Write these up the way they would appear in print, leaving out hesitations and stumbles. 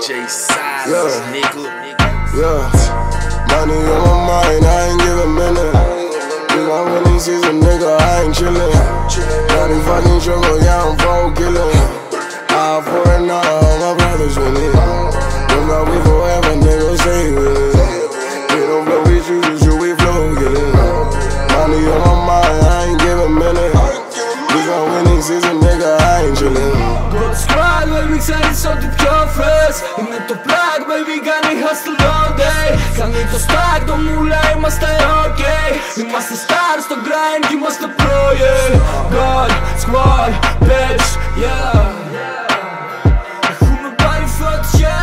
DJ Silence, nigga. Yeah, money on my mind, I ain't give a minute. We gon' winning season, nigga, I ain't chillin'. Daddy fucking sugar, yeah, I'm pro killin'. All for it now, my brothers with it. Look out, we forever, nigga, stay with it. We don't blow, we shoot, we flow, get it. Money on my mind, I ain't give a minute. We gon' winning season, nigga, I ain't chillin'. God squad, baby, ξέρεις ότι πιο fresh είναι το plug, baby, κάνει hustle all day. Κάνει το stack, το μουλά, είμαστε ok. Είμαστε stars στο grind κι είμαστε pro, yeah. God squad, bitch, yeah. Έχουμε πάρει φωτιά.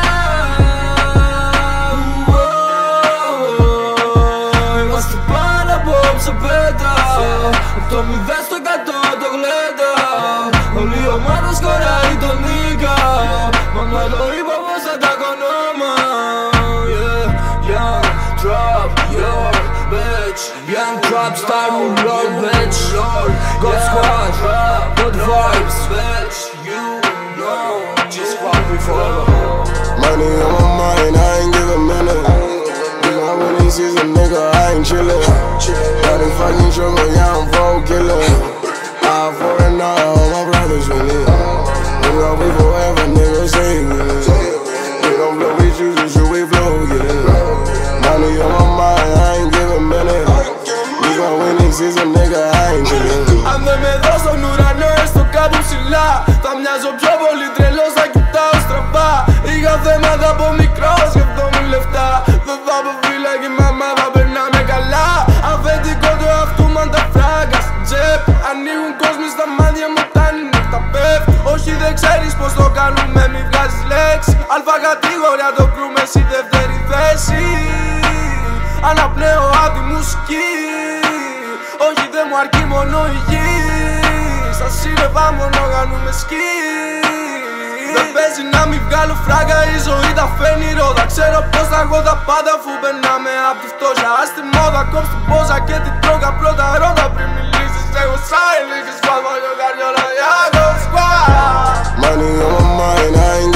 Είμαστε πάνω από ψεπέτα. Από το 0 στο 100 το γλέντα. Όλη η ομάδα σκοράρει τον νίκα. Μαμά το είπα πως θα τα κονόμα. Yeah, young drop your bitch. Young trap star μου lord bitch. God squad, good vibes bitch. You know, just what we follow. Money on my mind, I ain't give a minute. We gon' winning season, nigga, I ain't chillin'. Daddy fucking sugar, yeah, I'm pro killin'. All for it now, my brothers with it. Look out, we forever, nigga, stay with it. We don't blow, we shoot, we flow, get it. Money on my mind, I ain't give a minute. We gon' winning season, nigga, I ain't chillin'. Αν δεν με δω στον ουρανό, έστω κάπου ψηλά, θα μοιάζω πιο πολύ τρελός, θα κοιτάω στραβά. Είχα θέματα από μικρός, σκεφτόμουν λεφτά. Δεν θα πω φύλακι, μαμά, θα περνάμε καλά. Αφεντικό του αυτού, μαν τα φράγκα στην τσέπη. Ανοίγουν κόσμοι στα μάτια μου, τα νύχτα πέφτει. Όχι, δεν ξέρεις πως το κάνουμε, μη βγάζεις λέξη. Αλφα κατηγορία το κρούμε, εσύ δεύτερη θέση. Αναπνέω απ' τη μουσική. Όχι, δεν μου αρκεί μόνο η γη. Στα σύννεφα μόνο κάνουμε σκι. Δεν παίζει να μην βγάλω φράγκα, η ζωή τα φαίνει ρόδα. Ξέρω πως θα έχω τα πάντα αφού περνάμε απ' τη φτώχεια. Ας τη μόδα, κόψ' την πόζα και την τρόγα. Πρώτα ρώτα πριν μιλήσεις, έχω silence και σπάσμα και καριόλα. Yeah, God squad. Money on my mind, I ain't